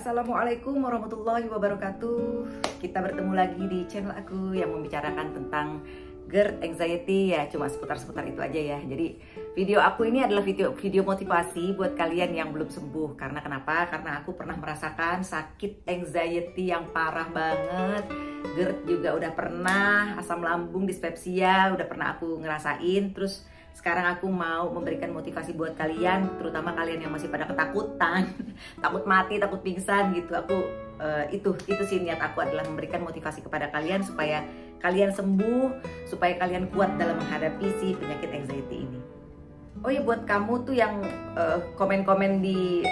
Assalamualaikum warahmatullahi wabarakatuh. Kita bertemu lagi di channel aku yang membicarakan tentang GERD, anxiety, ya cuma seputar-seputar itu aja ya. Jadi video aku ini adalah video motivasi buat kalian yang belum sembuh. Karena kenapa? Karena aku pernah merasakan sakit anxiety yang parah banget. GERD juga udah pernah, asam lambung, dispepsia udah pernah aku ngerasain. Terus sekarang aku mau memberikan motivasi buat kalian, terutama kalian yang masih pada ketakutan, takut mati, takut pingsan gitu. Aku itu sih niat aku, adalah memberikan motivasi kepada kalian supaya kalian sembuh, supaya kalian kuat dalam menghadapi si penyakit anxiety ini. Oh ya, buat kamu tuh yang komen-komen di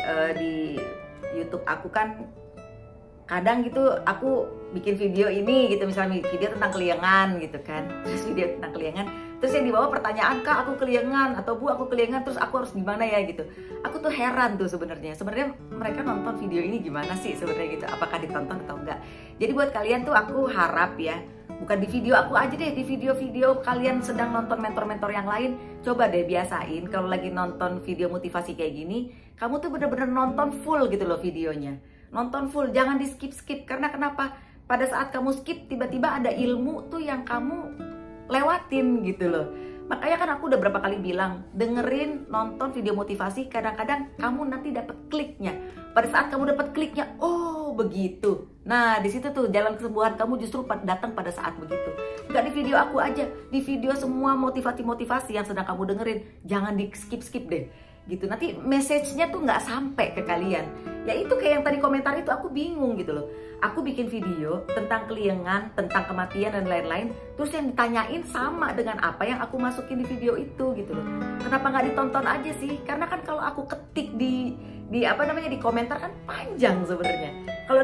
YouTube aku, kan kadang gitu aku bikin video ini gitu, misalnya video tentang keliengan gitu kan, terus video tentang keliengan, terus yang dibawa pertanyaan, Kak aku keliengan, atau Bu aku keliengan, terus aku harus gimana ya gitu. Aku tuh heran tuh sebenarnya mereka nonton video ini gimana sih sebenarnya gitu, apakah ditonton atau enggak. Jadi buat kalian tuh aku harap ya, bukan di video aku aja deh, di video-video kalian sedang nonton mentor-mentor yang lain, coba deh biasain kalau lagi nonton video motivasi kayak gini, kamu tuh bener-bener nonton full gitu loh videonya. Nonton full, jangan di skip-skip. Karena kenapa? Pada saat kamu skip, tiba-tiba ada ilmu tuh yang kamu lewatin gitu loh. Makanya kan aku udah berapa kali bilang, dengerin, nonton video motivasi, kadang-kadang kamu nanti dapet kliknya. Pada saat kamu dapet kliknya, oh begitu. Nah di situ tuh jalan kesembuhan kamu justru datang pada saat begitu. Gak di video aku aja, di video semua motivasi-motivasi yang sedang kamu dengerin, jangan di skip-skip deh gitu. Nanti message-nya tuh nggak sampai ke kalian. Ya itu kayak yang tadi komentar itu, aku bingung gitu loh. Aku bikin video tentang keliengan, tentang kematian dan lain-lain, terus yang ditanyain sama dengan apa yang aku masukin di video itu gitu loh. Kenapa nggak ditonton aja sih? Karena kan kalau aku ketik di komentar kan panjang sebenarnya. Kalau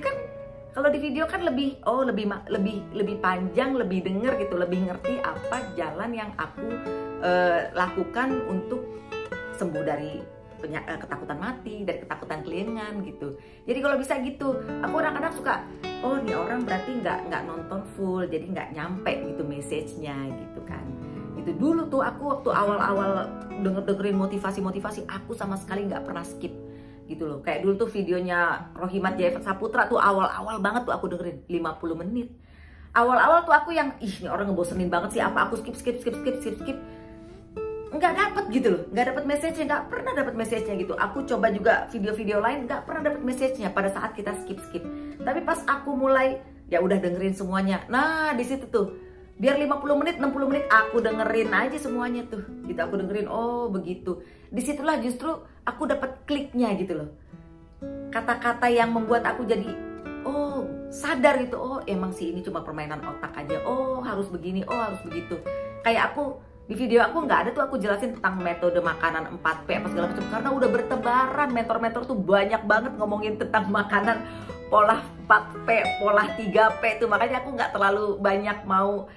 di video kan lebih panjang, lebih denger gitu, lebih ngerti apa jalan yang aku lakukan untuk sembuh dari ketakutan mati, dari ketakutan keliengan gitu. Jadi kalau bisa gitu, aku kadang-kadang suka, oh nih orang berarti nggak nonton full, jadi nggak nyampe gitu message-nya gitu kan. Itu dulu tuh aku waktu awal-awal dengerin motivasi, aku sama sekali nggak pernah skip gitu loh. Kayak dulu tuh videonya Rohimat Jaya Saputra tuh awal-awal banget tuh aku dengerin 50 menit. Awal-awal tuh aku yang, ini orang ngebosenin banget sih, apa aku skip. Nggak dapet gitu loh, nggak dapet message-nya, nggak pernah dapet message-nya gitu. Aku coba juga video-video lain, nggak pernah dapet message-nya pada saat kita skip. Tapi pas aku mulai, ya udah dengerin semuanya. Nah di situ tuh, biar 50 menit, 60 menit aku dengerin aja semuanya tuh gitu. Aku dengerin, oh begitu. Disitulah justru aku dapet kliknya gitu loh. Kata-kata yang membuat aku jadi, oh sadar gitu, oh emang sih ini cuma permainan otak aja, oh harus begini, oh harus begitu. Kayak aku di video aku nggak ada tuh aku jelasin tentang metode makanan 4P apa segala macam, karena udah bertebaran mentor-mentor tuh banyak banget ngomongin tentang makanan pola 4P, pola 3P tuh. Makanya aku nggak terlalu banyak mau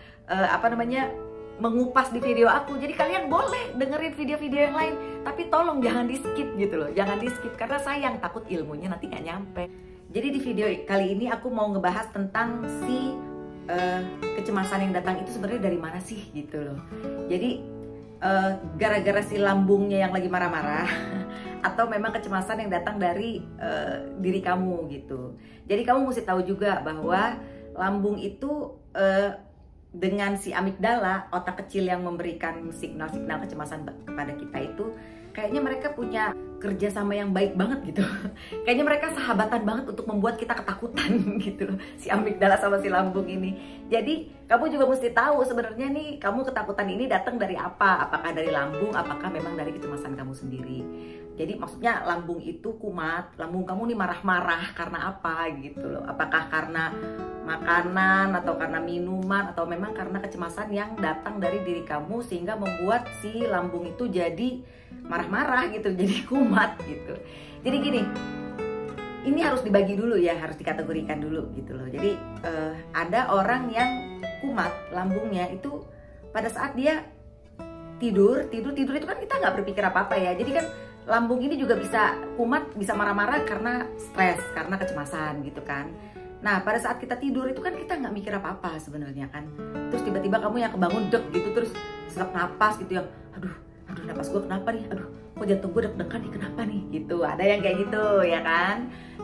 mengupas di video aku. Jadi kalian boleh dengerin video-video yang lain, tapi tolong jangan di skip gitu loh, jangan di skip karena sayang, takut ilmunya nanti nggak nyampe. Jadi di video kali ini aku mau ngebahas tentang si kecemasan yang datang itu sebenarnya dari mana sih gitu loh. Jadi gara-gara si lambungnya yang lagi marah-marah atau memang kecemasan yang datang dari diri kamu gitu. Jadi kamu mesti tahu juga bahwa lambung itu dengan si amigdala, otak kecil yang memberikan signal-signal kecemasan kepada kita itu, kayaknya mereka punya kerjasama yang baik banget gitu. Kayaknya mereka sahabatan banget untuk membuat kita ketakutan gitu, si amigdala sama si lambung ini. Jadi kamu juga mesti tahu sebenarnya nih, kamu ketakutan ini datang dari apa? Apakah dari lambung, apakah memang dari kecemasan kamu sendiri. Jadi maksudnya lambung itu kumat, lambung kamu nih marah-marah karena apa gitu loh. Apakah karena makanan atau karena minuman, atau memang karena kecemasan yang datang dari diri kamu sehingga membuat si lambung itu jadi marah-marah gitu, jadi kumat gitu. Jadi gini, ini harus dibagi dulu ya, harus dikategorikan dulu gitu loh. Jadi ada orang yang kumat lambungnya itu pada saat dia tidur itu kan kita nggak berpikir apa-apa ya. Jadi kan lambung ini juga bisa kumat, bisa marah-marah karena stres, karena kecemasan gitu kan. Nah pada saat kita tidur itu kan kita nggak mikir apa-apa sebenarnya kan. Terus tiba-tiba kamu yang kebangun deg gitu, terus sesak napas gitu yang, aduh napas gue kenapa nih, aduh kok jantung gue deg-degan nih, kenapa nih gitu. Ada yang kayak gitu ya kan.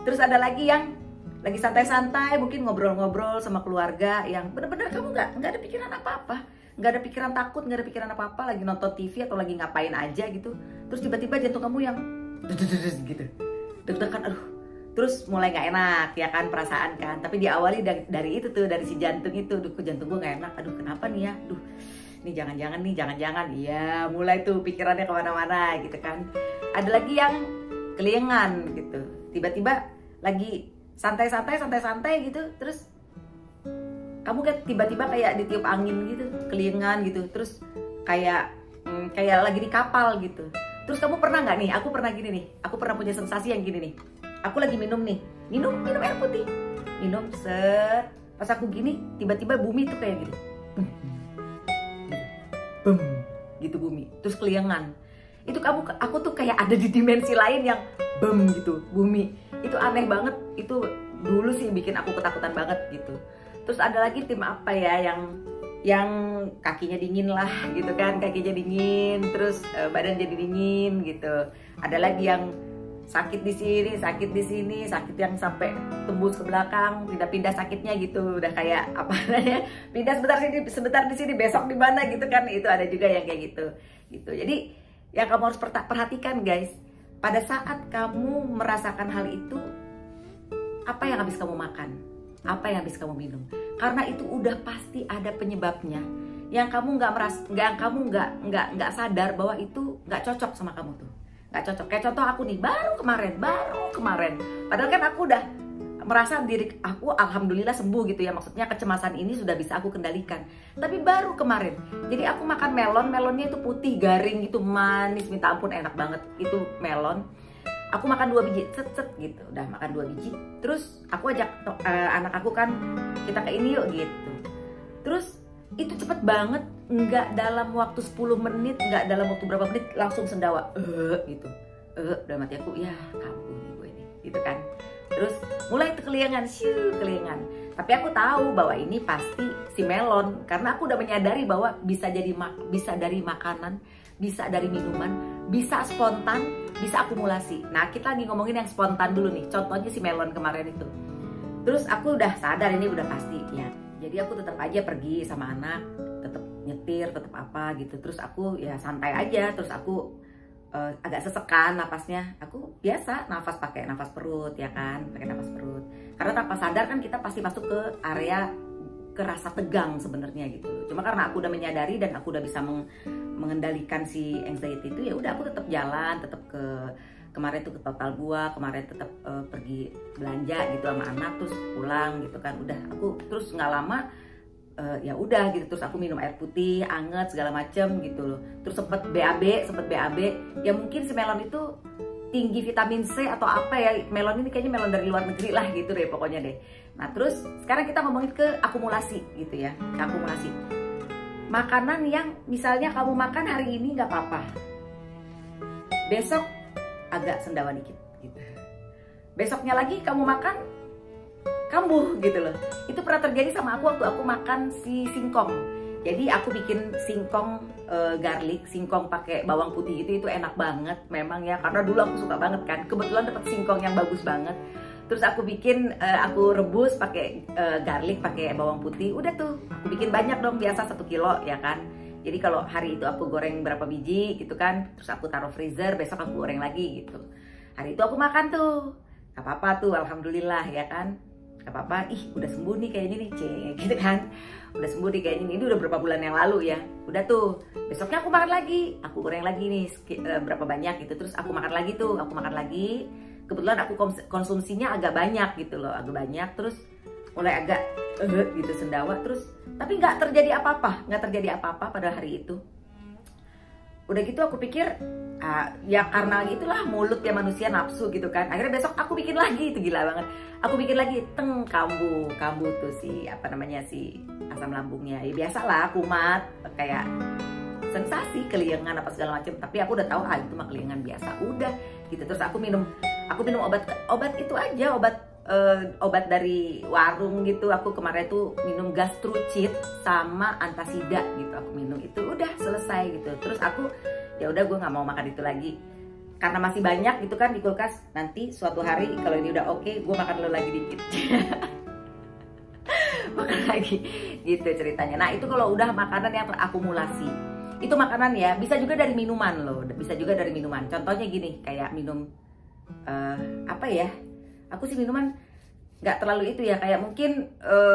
Terus ada lagi yang lagi santai-santai, mungkin ngobrol-ngobrol sama keluarga, yang bener-bener kamu nggak ada pikiran apa-apa, nggak ada pikiran takut, nggak ada pikiran apa-apa, lagi nonton TV atau lagi ngapain aja gitu. Terus tiba-tiba jantung kamu yang gitu, deg-degan, aduh. Terus mulai nggak enak ya kan, perasaan kan. Tapi diawali dari itu tuh, dari si jantung itu, duh, jantung gue nggak enak, aduh kenapa nih ya, duh. Ini jangan-jangan, iya mulai tuh pikirannya kemana-mana gitu kan. Ada lagi yang keliengan gitu, tiba-tiba lagi santai-santai gitu, terus kamu kayak tiba-tiba kayak ditiup angin gitu, keliengan gitu, terus kayak lagi di kapal gitu. Terus kamu pernah nggak nih, aku pernah gini nih, aku pernah punya sensasi yang gini nih, aku lagi minum air putih, minum set, pas aku gini tiba-tiba bumi tuh kayak gini, bum gitu bumi, terus keliengan. Itu aku tuh kayak ada di dimensi lain yang bum gitu, bumi. Itu aneh banget, itu dulu sih bikin aku ketakutan banget gitu. Terus ada lagi tim apa ya yang kakinya dingin lah gitu kan, kakinya dingin, terus badan jadi dingin gitu. Ada lagi yang sakit di sini, sakit di sini, sakit yang sampai tembus ke belakang, pindah-pindah sakitnya gitu, udah kayak apa namanya, pindah sebentar di sini, besok di mana gitu kan. Itu ada juga yang kayak gitu. Jadi yang kamu harus perhatikan guys, pada saat kamu merasakan hal itu, apa yang habis kamu makan, apa yang habis kamu minum, karena itu udah pasti ada penyebabnya yang kamu nggak sadar bahwa itu nggak cocok sama kamu tuh. Nggak cocok. Kayak contoh aku nih, baru kemarin, padahal kan aku udah merasa diri aku alhamdulillah sembuh gitu ya, maksudnya kecemasan ini sudah bisa aku kendalikan, tapi baru kemarin. Jadi aku makan melonnya itu putih garing gitu, manis minta ampun, enak banget itu melon. Aku makan 2 biji, cet gitu, udah makan 2 biji. Terus aku ajak anak aku kan, kita ke ini yuk gitu. Terus itu cepet banget, nggak dalam waktu 10 menit, nggak dalam waktu berapa menit, langsung sendawa gitu. Udah mati aku, ya kampuh nih gue ini gitu kan. Terus mulai itu keliengan. Tapi aku tahu bahwa ini pasti si melon, karena aku udah menyadari bahwa bisa dari makanan, bisa dari minuman, bisa spontan, bisa akumulasi. Nah kita lagi ngomongin yang spontan dulu nih, contohnya si melon kemarin itu. Terus aku udah sadar ini udah pasti ya. Jadi aku tetap aja pergi sama anak, tetap nyetir, tetap apa gitu. Terus aku ya santai aja, terus aku agak sesekan napasnya. Aku biasa pakai nafas perut ya kan, pakai nafas perut. Karena tanpa sadar kan kita pasti masuk ke area kerasa tegang sebenarnya gitu. Cuma karena aku udah menyadari dan aku udah bisa mengendalikan si anxiety itu, ya udah aku tetap jalan, tetap kemarin tuh ke Total Gua, kemarin tetap pergi belanja gitu sama anak, terus pulang gitu kan. Udah aku terus nggak lama ya udah gitu, terus aku minum air putih anget segala macem gitu loh. Terus sempet BAB ya, mungkin si melon itu tinggi vitamin C atau apa ya, melon ini kayaknya melon dari luar negeri lah gitu deh pokoknya deh. Nah terus sekarang kita ngomongin ke akumulasi gitu ya, ke akumulasi makanan yang misalnya kamu makan hari ini nggak apa-apa, besok agak sendawa dikit gitu, besoknya lagi kamu makan kambuh gitu loh. Itu pernah terjadi sama aku waktu aku makan si singkong. Jadi aku bikin singkong garlic, singkong pakai bawang putih gitu, itu enak banget memang ya, karena dulu aku suka banget kan, kebetulan dapat singkong yang bagus banget. Terus aku bikin, aku rebus pakai garlic, pakai bawang putih, udah tuh aku bikin banyak dong, biasa 1 kilo ya kan. Jadi kalau hari itu aku goreng berapa biji gitu kan, terus aku taruh freezer, besok aku goreng lagi gitu. Hari itu aku makan tuh, gak apa-apa tuh, alhamdulillah ya kan. Gak apa-apa, udah sembuh nih kayaknya nih, gitu kan. Udah sembuh nih kayaknya nih, ini udah berapa bulan yang lalu ya. Udah tuh, besoknya aku makan lagi, aku goreng lagi nih, berapa banyak gitu. Terus aku makan lagi tuh, kebetulan aku konsumsinya agak banyak gitu loh, agak banyak. Terus mulai agak gitu sendawa, terus tapi nggak terjadi apa-apa pada hari itu. Udah gitu aku pikir ya karena itulah mulut ya manusia, nafsu gitu kan. Akhirnya besok aku bikin lagi, itu gila banget. Aku bikin lagi kambuh tuh si apa namanya, si asam lambungnya. Ya biasalah kumat, kayak sensasi keliengan apa segala macam. Tapi aku udah tahu itu mah keliengan biasa, udah gitu. Terus aku minum obat itu aja, obat dari warung gitu. Aku kemarin tuh minum Gastrocit sama Antasida gitu, aku minum itu udah selesai gitu. Terus aku ya udah, gue nggak mau makan itu lagi. karena masih banyak gitu kan di kulkas, nanti suatu hari kalau ini udah oke, gue makan lo lagi dikit. Makan lagi gitu ceritanya. Nah itu kalau udah makanan yang terakumulasi, itu makanan ya, bisa juga dari minuman loh, bisa juga dari minuman. Contohnya gini, kayak minum apa ya, aku sih minuman nggak terlalu itu ya, kayak mungkin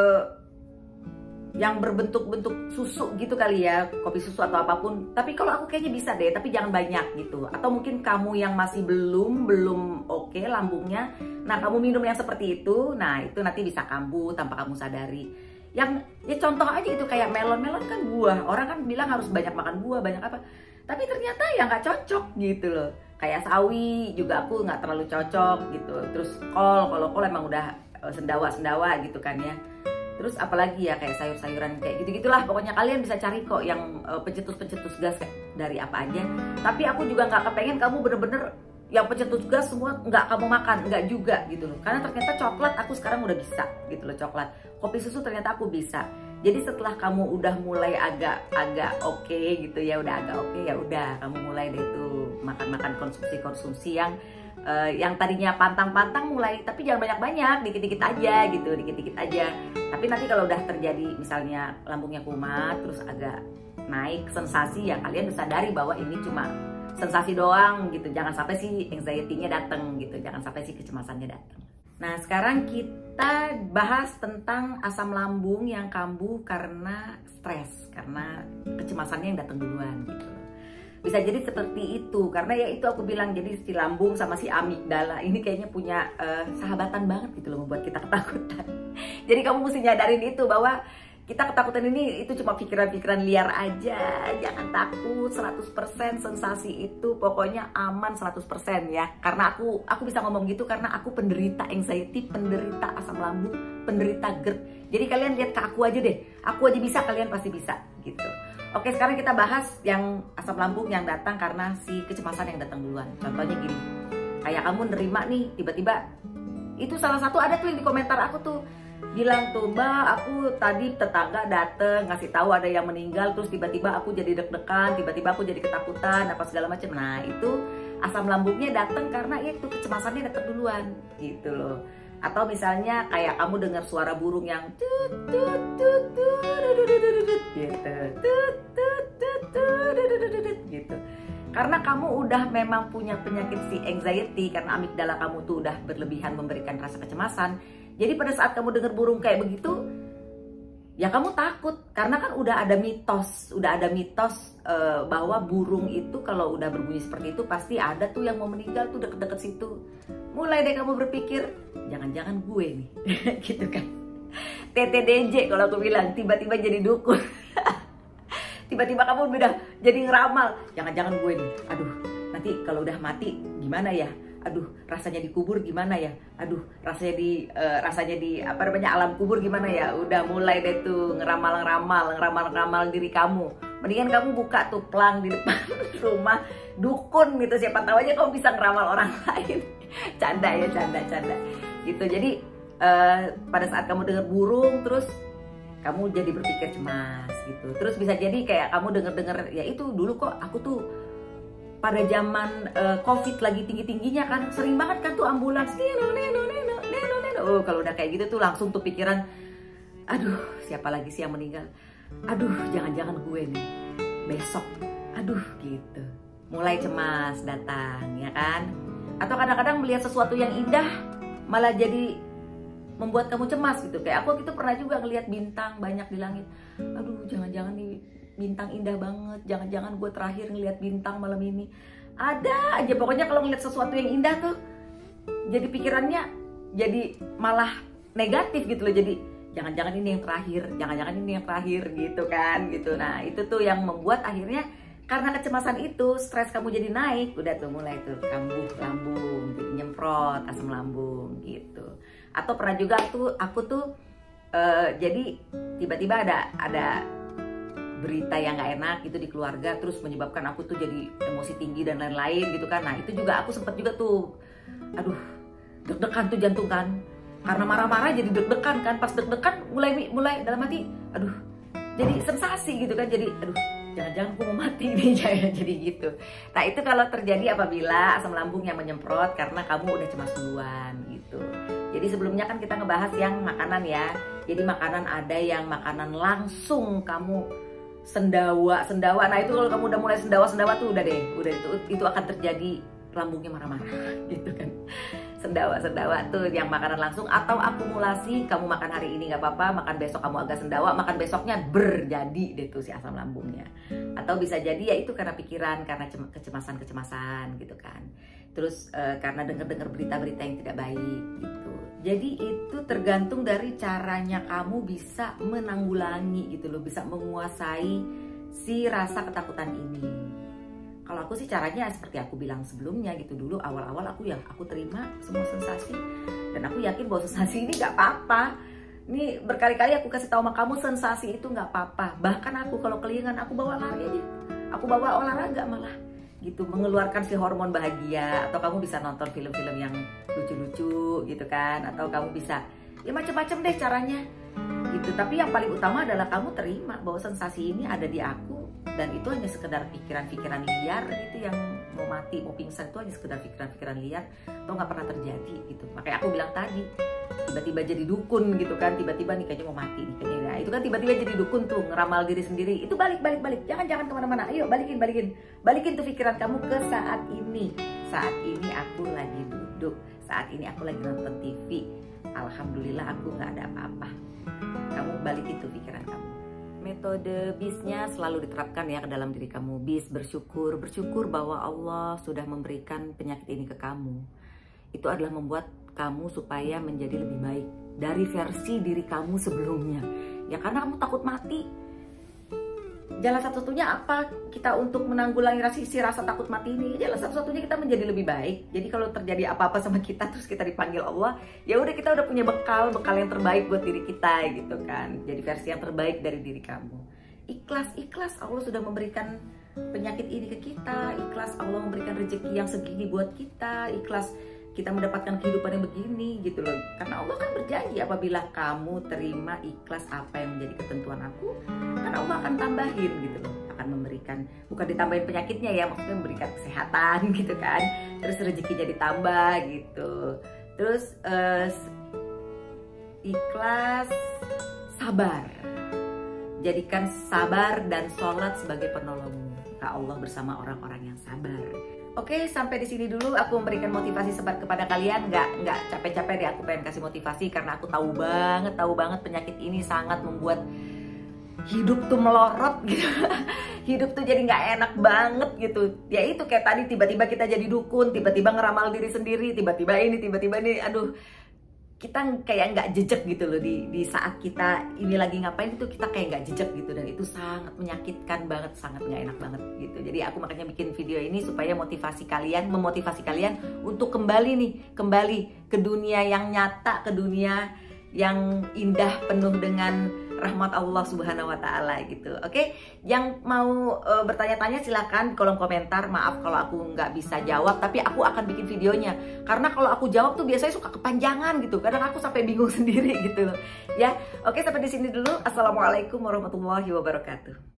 yang berbentuk-bentuk susu gitu kali ya, kopi susu atau apapun. Tapi kalau aku kayaknya bisa deh, tapi jangan banyak gitu. Atau mungkin kamu yang masih belum oke lambungnya, nah kamu minum yang seperti itu, nah itu nanti bisa kambuh tanpa kamu sadari. Yang ya contoh aja itu kayak melon kan buah, orang kan bilang harus banyak makan buah, banyak apa, tapi ternyata ya nggak cocok gitu loh. Kayak sawi juga aku nggak terlalu cocok gitu. Terus kalau kol emang udah sendawa gitu kan ya. Terus apalagi ya kayak sayur-sayuran kayak gitu-gitulah, pokoknya kalian bisa cari kok yang pencetus-pencetus gas dari apa aja. Tapi aku juga nggak kepengen kamu bener-bener yang pencetus gas semua nggak kamu makan, nggak juga gitu loh. Karena ternyata coklat aku sekarang udah bisa gitu loh, coklat. Kopi susu ternyata aku bisa. Jadi setelah kamu udah mulai agak oke gitu ya, udah agak oke, ya udah kamu mulai deh tuh makan konsumsi yang tadinya pantang-pantang mulai, tapi jangan banyak-banyak, dikit-dikit aja gitu, dikit-dikit aja. Tapi nanti kalau udah terjadi misalnya lambungnya kumat, terus agak naik sensasi, ya kalian bisa sadari bahwa ini cuma sensasi doang gitu. Jangan sampai si anxiety-nya datang gitu, jangan sampai si kecemasannya datang. Nah sekarang kita bahas tentang asam lambung yang kambuh karena stres, karena kecemasannya yang datang duluan gitu. Bisa jadi seperti itu, karena ya itu aku bilang, jadi si lambung sama si amigdala ini kayaknya punya sahabatan banget gitu loh, membuat kita ketakutan. Jadi kamu mesti nyadarin itu, bahwa kita ketakutan ini itu cuma pikiran-pikiran liar aja. Jangan takut, 100% sensasi itu pokoknya aman 100% ya. Karena aku bisa ngomong gitu karena aku penderita anxiety, penderita asam lambung, penderita GERD. Jadi kalian lihat ke aku aja deh, aku aja bisa, kalian pasti bisa gitu. Oke, sekarang kita bahas yang asam lambung yang datang karena si kecemasan yang datang duluan. Contohnya gini, kayak kamu nerima nih, tiba-tiba itu salah satu ada tuh yang di komentar aku tuh bilang tuh, Mbak, aku tadi tetangga dateng ngasih tahu ada yang meninggal, terus tiba-tiba aku jadi deg-degan, tiba-tiba aku jadi ketakutan, apa segala macam. Nah itu asam lambungnya datang karena itu kecemasannya datang duluan gitu loh. Atau misalnya kayak kamu dengar suara burung yang tut tut tut tut gitu. Karena kamu udah memang punya penyakit si anxiety, karena amigdala kamu tuh udah berlebihan memberikan rasa kecemasan. Jadi pada saat kamu dengar burung kayak begitu, ya kamu takut. Karena kan udah ada mitos bahwa burung itu kalau udah berbunyi seperti itu pasti ada tuh yang mau meninggal tuh deket-deket situ. Mulai deh kamu berpikir, jangan-jangan gue nih, gitu kan. TTDJ kalau aku bilang, tiba-tiba jadi dukun. Tiba-tiba kamu udah jadi ngeramal, jangan-jangan gue nih. Aduh, nanti kalau udah mati gimana ya? Aduh, rasanya dikubur gimana ya? Aduh, rasanya di apa namanya alam kubur gimana ya? Udah mulai deh tuh ngeramal diri kamu. Mendingan kamu buka tuh plang di depan rumah dukun gitu, siapa tahu aja kamu bisa ngeramal orang lain. Canda ya, canda gitu. Jadi pada saat kamu dengar burung, terus kamu jadi berpikir cemas gitu. Terus bisa jadi kayak kamu denger ya itu dulu kok aku tuh pada zaman COVID lagi tinggi-tingginya kan sering banget kan tuh ambulans neno. Oh, kalau udah kayak gitu tuh langsung tuh pikiran, aduh siapa lagi sih yang meninggal? Aduh jangan-jangan gue nih besok. Aduh gitu. Mulai cemas datang ya kan? Atau kadang-kadang melihat sesuatu yang indah malah jadi membuat kamu cemas gitu. Kayak aku gitu pernah juga ngelihat bintang banyak di langit. Aduh jangan-jangan nih bintang indah banget, jangan-jangan gue terakhir ngelihat bintang malam ini. Ada aja pokoknya kalau ngelihat sesuatu yang indah tuh jadi pikirannya jadi malah negatif gitu loh. Jadi jangan-jangan ini yang terakhir, jangan-jangan ini yang terakhir gitu kan gitu. Nah itu tuh yang membuat akhirnya karena kecemasan itu stres kamu jadi naik, udah tuh mulai tuh kambuh lambung, jadi nyemprot asam lambung gitu. Atau pernah juga aku tuh jadi tiba-tiba ada berita yang nggak enak gitu di keluarga, terus menyebabkan aku tuh jadi emosi tinggi dan lain-lain gitu kan. Nah itu juga aku sempet juga tuh, aduh deg-degan tuh jantung kan, karena marah-marah jadi deg-degan kan. Pas deg-degan mulai dalam hati, aduh jadi sensasi gitu kan, jadi aduh jangan-jangan aku mau mati nih, jadi gitu. Nah itu kalau terjadi apabila asam lambung yang menyemprot karena kamu udah cemas duluan gitu. Jadi sebelumnya kan kita ngebahas yang makanan ya. Jadi makanan ada yang makanan langsung kamu sendawa. Nah itu kalau kamu udah mulai sendawa tuh udah itu akan terjadi lambungnya marah-marah gitu kan. Sendawa tuh yang makanan langsung, atau akumulasi, kamu makan hari ini nggak apa-apa, makan besok kamu agak sendawa, makan besoknya berjadi deh tuh si asam lambungnya. Atau bisa jadi ya itu karena pikiran, karena kecemasan gitu kan. Terus karena dengar berita-berita yang tidak baik gitu. Jadi itu tergantung dari caranya kamu bisa menanggulangi gitu loh, bisa menguasai si rasa ketakutan ini. Kalau aku sih caranya seperti aku bilang sebelumnya gitu, dulu awal-awal aku terima semua sensasi dan aku yakin bahwa sensasi ini nggak apa-apa. Ini berkali-kali aku kasih tahu sama kamu, sensasi itu nggak apa-apa. Bahkan aku kalau kelingan aku bawa lari aja, aku bawa olahraga malah gitu, mengeluarkan si hormon bahagia. Atau kamu bisa nonton film-film yang lucu-lucu gitu kan, atau kamu bisa ya macam-macam deh caranya gitu. Tapi yang paling utama adalah kamu terima bahwa sensasi ini ada di aku. Dan itu hanya sekedar pikiran-pikiran liar gitu, yang mau mati, mau pingsan itu hanya sekedar pikiran-pikiran liar atau nggak pernah terjadi gitu. Makanya aku bilang tadi, tiba-tiba jadi dukun gitu kan, tiba-tiba nih kayaknya mau mati nih kayaknya. Nah, itu kan tiba-tiba jadi dukun tuh, ngeramal diri sendiri. Itu balik, jangan kemana-mana. Ayo balikin tuh pikiran kamu ke saat ini. Saat ini aku lagi duduk, saat ini aku lagi nonton TV. Alhamdulillah aku nggak ada apa-apa. Kamu balikin tuh pikiran kamu. Metode BIS-nya selalu diterapkan ya ke dalam diri kamu. BIS, bersyukur bahwa Allah sudah memberikan penyakit ini ke kamu. Itu adalah membuat kamu supaya menjadi lebih baik dari versi diri kamu sebelumnya. Ya karena kamu takut mati. Jalan satu-satunya apa kita untuk menanggulangi rasa takut mati ini? Jalan satu-satunya kita menjadi lebih baik. Jadi kalau terjadi apa-apa sama kita terus kita dipanggil Allah, ya udah kita udah punya bekal yang terbaik buat diri kita gitu kan. Jadi versi yang terbaik dari diri kamu. Ikhlas Allah sudah memberikan penyakit ini ke kita. Ikhlas Allah memberikan rezeki yang segini buat kita. Ikhlas kita mendapatkan kehidupan yang begini gitu loh. Karena Allah kan berjanji apabila kamu terima ikhlas apa yang menjadi ketentuan aku, kan Allah akan tambahin gitu loh. Akan memberikan, bukan ditambahin penyakitnya ya, maksudnya memberikan kesehatan gitu kan. Terus rezekinya ditambah gitu. Terus ikhlas, sabar. Jadikan sabar dan sholat sebagai penolongmu. Allah bersama orang-orang yang sabar. Oke, sampai di sini dulu aku memberikan motivasi sebat kepada kalian. Nggak capek-capek deh aku pengen kasih motivasi, karena aku tahu banget penyakit ini sangat membuat hidup tuh melorot gitu. Hidup tuh jadi nggak enak banget gitu. Ya itu kayak tadi, tiba-tiba kita jadi dukun, tiba-tiba ngeramal diri sendiri, tiba-tiba ini, aduh. Kita kayak nggak jejak gitu loh di saat kita ini lagi ngapain itu, kita kayak nggak jejak gitu, dan itu sangat menyakitkan banget, sangat nggak enak banget gitu. Jadi aku makanya bikin video ini supaya memotivasi kalian untuk kembali ke dunia yang nyata, ke dunia yang indah penuh dengan rahmat Allah Subhanahu wa Ta'ala gitu. Oke, yang mau bertanya-tanya silakan di kolom komentar. Maaf kalau aku nggak bisa jawab, tapi aku akan bikin videonya. Karena kalau aku jawab tuh biasanya suka kepanjangan gitu. Kadang aku sampai bingung sendiri gitu loh. Ya, oke, sampai di sini dulu. Assalamualaikum warahmatullahi wabarakatuh.